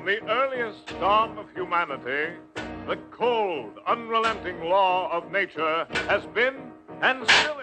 the earliest dawn of humanity, the cold, unrelenting law of nature has been and still